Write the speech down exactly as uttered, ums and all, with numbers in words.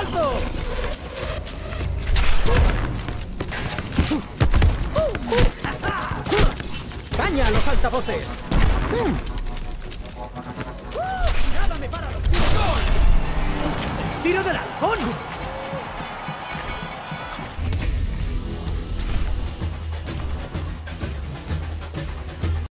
¡Salto! ¡Caña a los altavoces! ¡Nada me para los tiros! ¡Tiro del halcón!